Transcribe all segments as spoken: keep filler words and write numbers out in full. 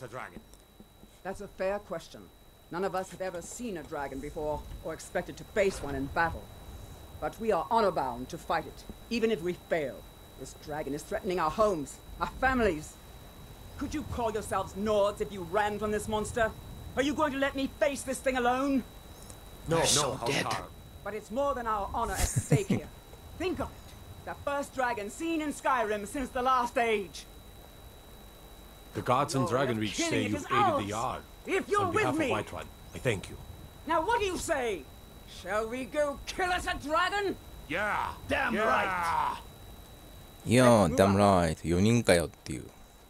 a dragon? That's a fair question. None of us had ever seen a dragon before, or expected to face one in battle. But we are honor-bound to fight it, even if we fail. This dragon is threatening our homes, our families. Could you call yourselves Nords if you ran from this monster? Are you going to let me face this thing alone? No, We're no, so dead. Haldar. But it's more than our honor at stake here. Think of it. The first dragon seen in Skyrim since the last age. The gods and Lord, Dragon that Reach killing say it you've is aided ours. the Jarl. If you're On behalf with me. of Whiterun, I thank you. Now what do you say? Shall we go kill us a dragon? Yeah! Damn yeah. right. いやー、ダムライト、よにんかよっていう。じゃ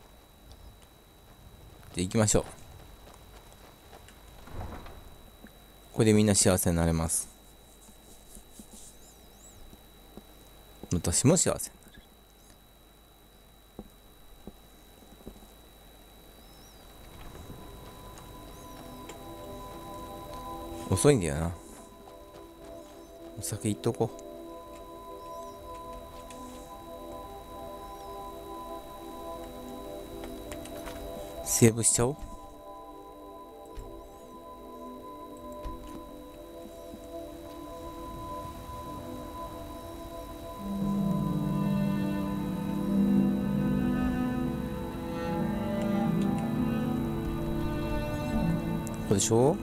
あ行きましょう。これでみんな幸せになれます。私も幸せになれる。遅いんだよな。お酒いっとこう。セーブしちゃおう。ここでしょ。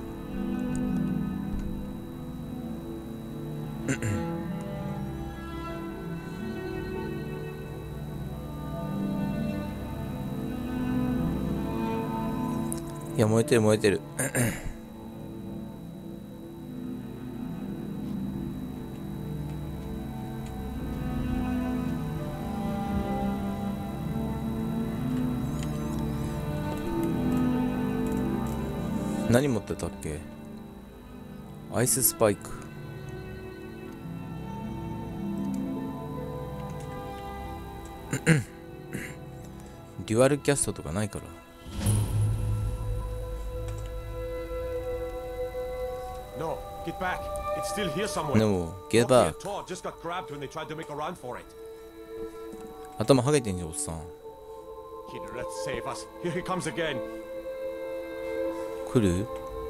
いや、燃えてる燃えてる。何持ってたっけ？アイススパイク。デュアルキャストとかないから。 No, get back. It's still here somewhere. No, get Loki and back. Thor just got grabbed when they tried to make a run for it. 頭はげてんじゃん、おっさん。 Here, let's save us. Here he comes again. 来る？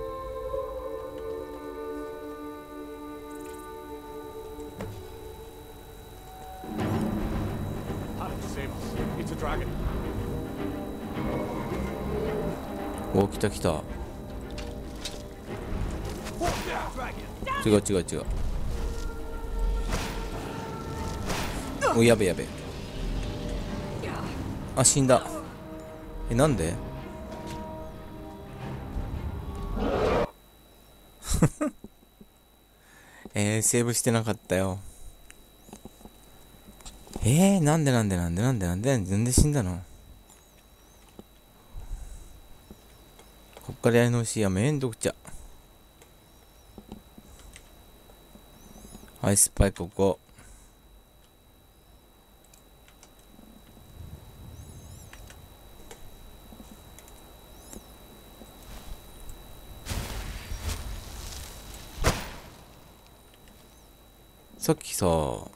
Alex, save us. It's a dragon. お、来た来た。違う違う違う。お、やべやべ。あ、死んだ。え、なんで？えー、セーブしてなかったよ。えー、なんでなんでなんでなんでなんでなんで死んだの？こっからやり直しやめんどくちゃ。アイスパイここ。さっきさ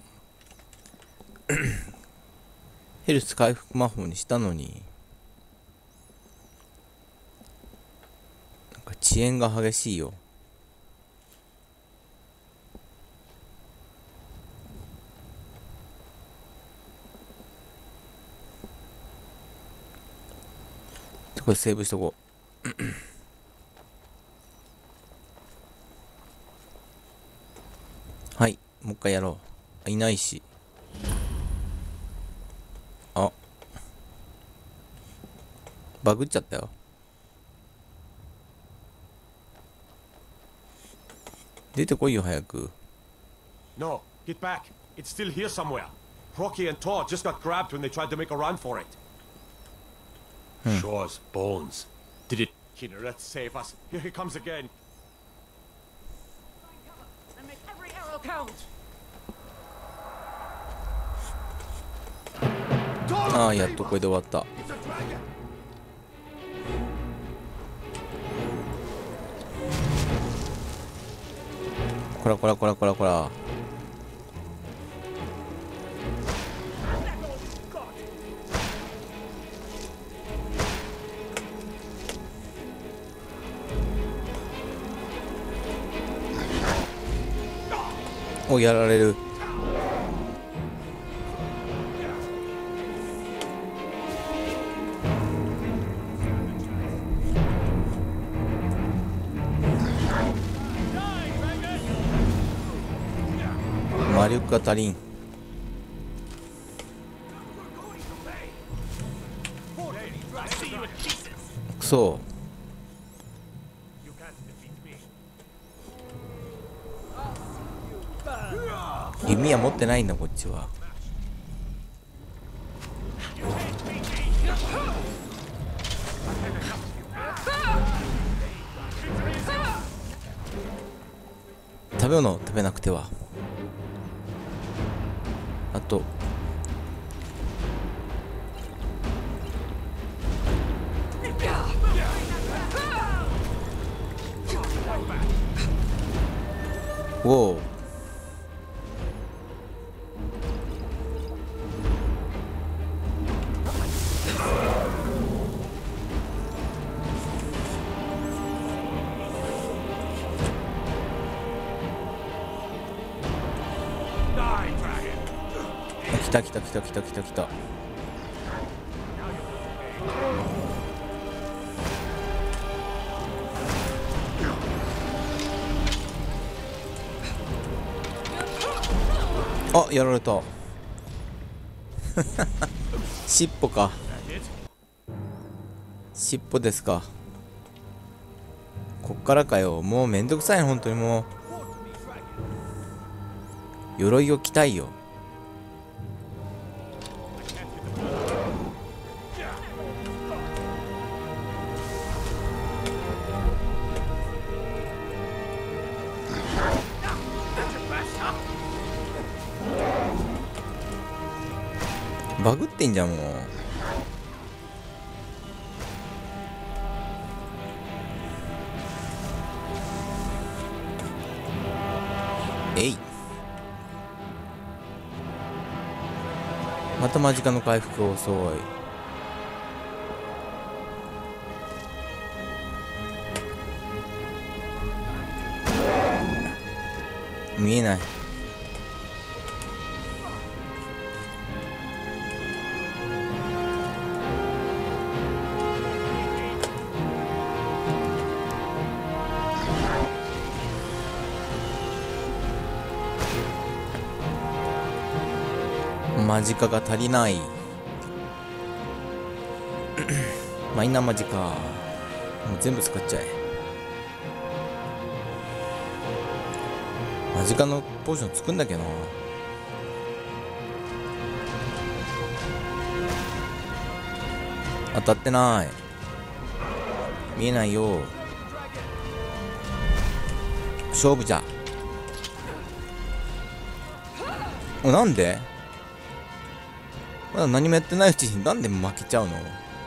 ヘルス回復魔法にしたのに、なんか遅延が激しいよ。これセーブしとこう。はい、もう一回やろう。いないし。あ、バグっちゃったよ。出てこいよ早く。 No, get back. It's still here somewhere. Rocky and Thor just got grabbed when they tried to make a run for it. Shaw's bones. Did it? Here, let's save us. Here he comes again. And make every arrow count. ああ、やっとこれで終わった。こらこらこらこらこら。 お、やられる。魔力が足りん。くそ。弓は持ってないんだこっちは。食べ物食べなくては。あとおお、来た来た来た来た来た来た。あ、やられた。尻尾か。尻尾ですか。こっからかよ。もうめんどくさい、本当にもう。鎧を着たいよ。バグってんじゃんもう。えい。また間近の回復遅い。見えない。マジカが足りない。マイナーマジカもう全部使っちゃえ。マジカのポーション作んだけどな。当たってない。見えないよ。勝負じゃ。お、なんでまだ何もやってないうちになんで負けちゃうの。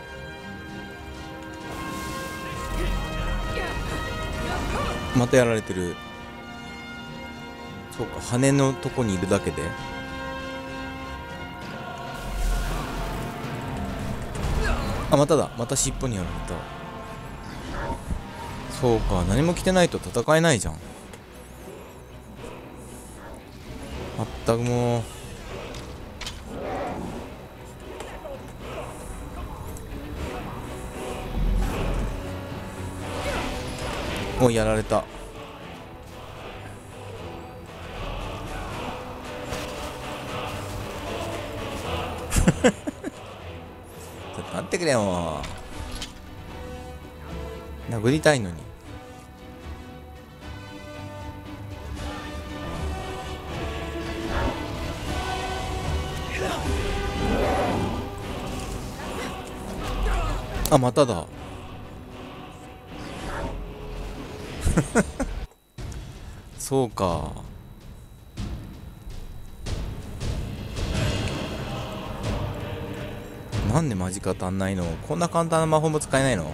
またやられてる。そうか、羽のとこにいるだけで。あ、まただ。また尻尾にやられた。そうか、何も着てないと戦えないじゃん。まったくもう。もうやられた。ちょっと待ってくれよ。殴りたいのに。あ、まただ。そうか。なんでマジか足んないの。こんな簡単な魔法も使えないの。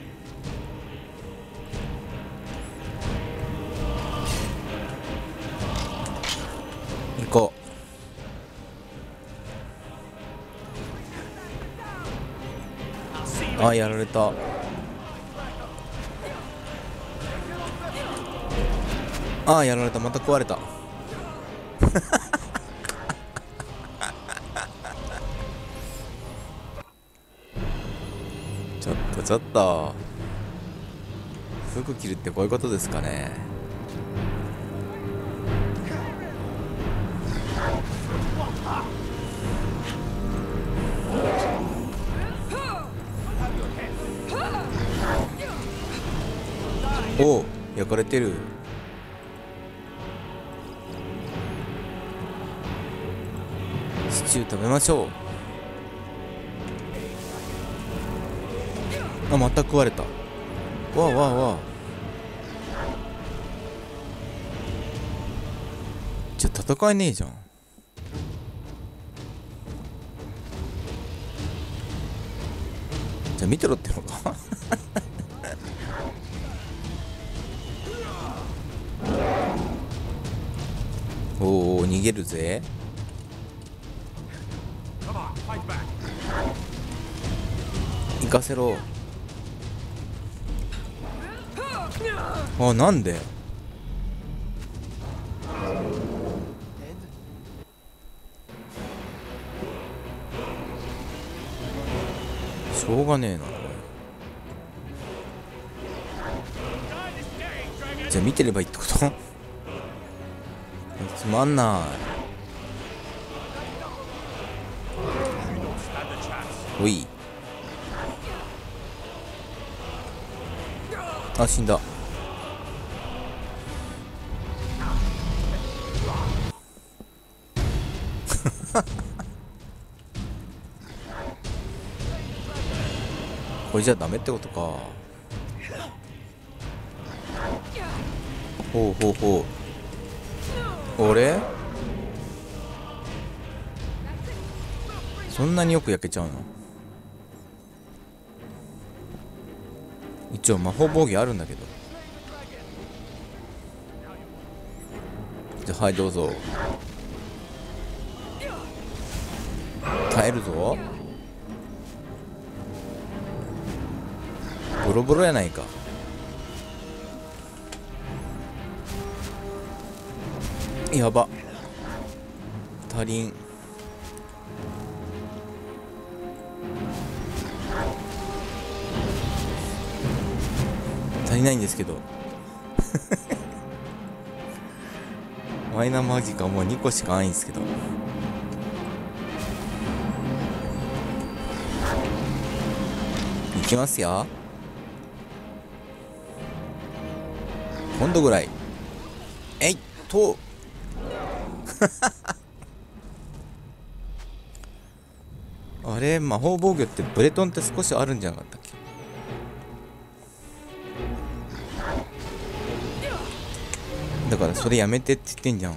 行こう。あ、やられた。ああ、やられた。また壊れた。 ちょっとちょっと服着るってこういうことですかね。おお、焼かれてる。シチュー食べましょう。あ、また食われた。わあわあわあ。じゃあ戦えねえじゃん。じゃあ見てろってのか。おお、逃げるぜ。行かせろ。あ、なんで。しょうがねえな。じゃあ見てればいいってこと。つまんない。おい。あ、死んだ。これじゃダメってことか。ほうほうほう。俺そんなによく焼けちゃうの。一応魔法防御あるんだけど。じゃあはいどうぞ。耐えるぞ。ボロボロやないか。やば。足りん。足りないんですけど。マイナーマジカもうにこしかないんですけど。いきますよ。今度ぐらい。えいっと。あれ、魔法防御ってブレトンって少しあるんじゃなかったっけ。だからそれやめてって言ってんじゃん。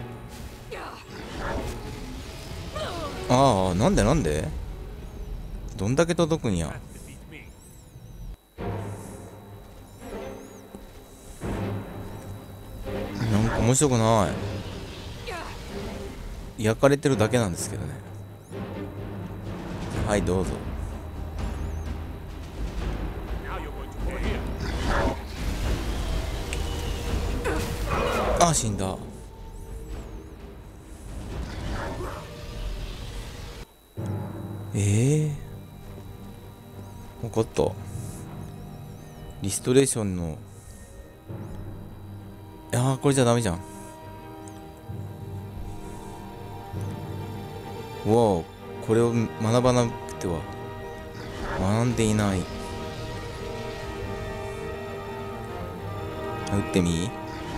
ああ、なんでなんでどんだけ届くんや。なんか面白くない。焼かれてるだけなんですけどね。はいどうぞ。あ、死んだ。ええー、分かった。リストレーションの、いやーこれじゃダメじゃん。うわあ、これを学ばなくては学んでいない。打ってみ。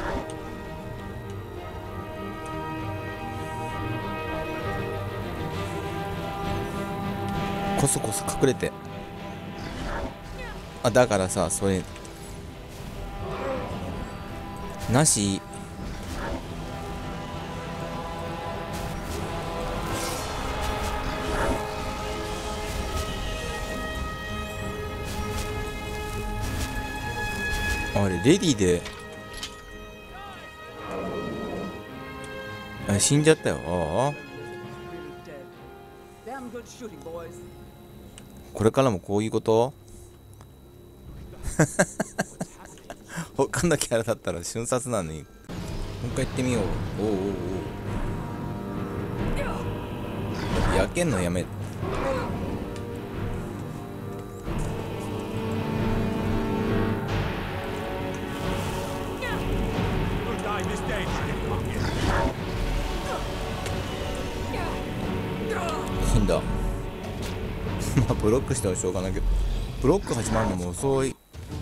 こそこそ隠れて。あ、だからさ、それなし。あれレディで、あ、死んじゃったよ。ああ、これからもこういうこと。他のキャラだったら瞬殺なのに。もう一回行ってみよう。おうおうおう。 けんのやめ。 You'll die this day. Come here. 死んだ。まあブロックしたらしょうがないけど、ブロック始まるのも遅い。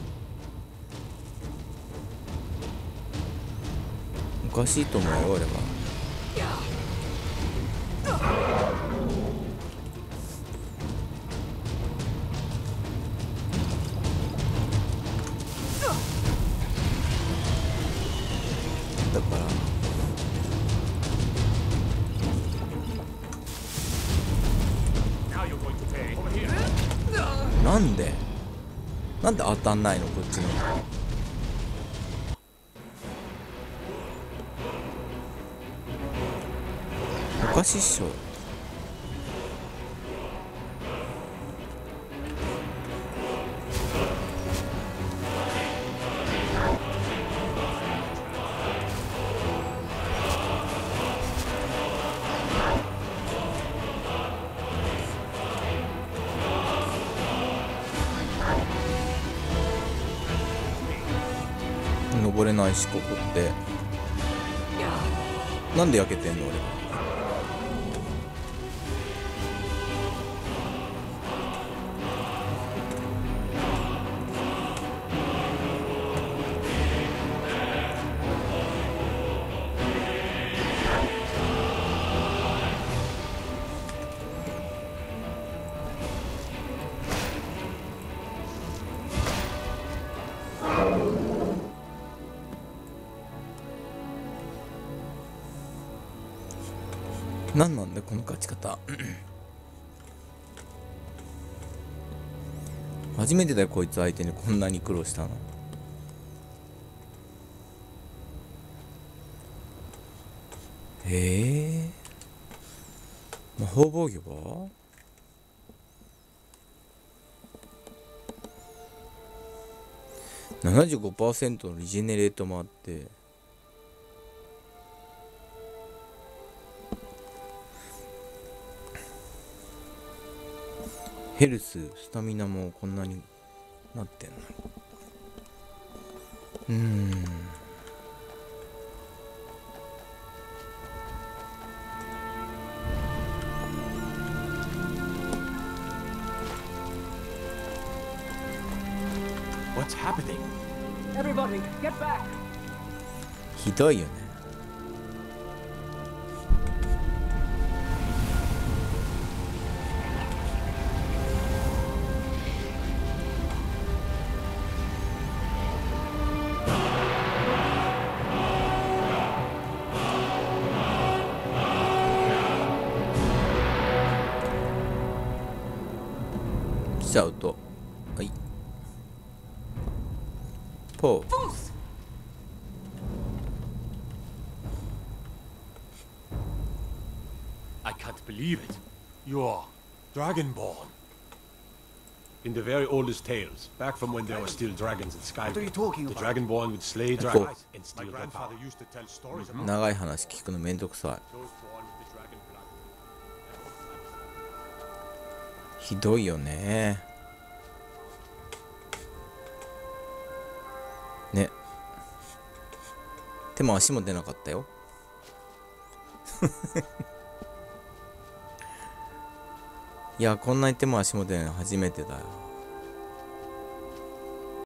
おかしいと思うよ俺は。だから Now you're going to pay. Over here. なんでなんで当たんないのこっちの。おかしいっしょ。登れないしここってなんで焼けてんの俺。なんなんだこの勝ち方。初めてだよこいつ相手にこんなに苦労したの。へえ魔法防御はななじゅうごパーセント のリジェネレートもあって、ヘルススタミナもこんなになってんの。うーん What's happening? Everybody, get back! ひどいよね。来ちゃうとはいポー I can't believe it. You're Dragonborn. In the very oldest tales, back from when there were still dragons in Skyrim, What are you talking the about? Dragonborn would slay Cool. dragons and steal their power. Used to tell stories about 長い話聞くのめんどくさい。 those born with the dragon blood. ひどいよね。ね。手も足も出なかったよ。いやこんなに手も足も出ないの初めてだよ。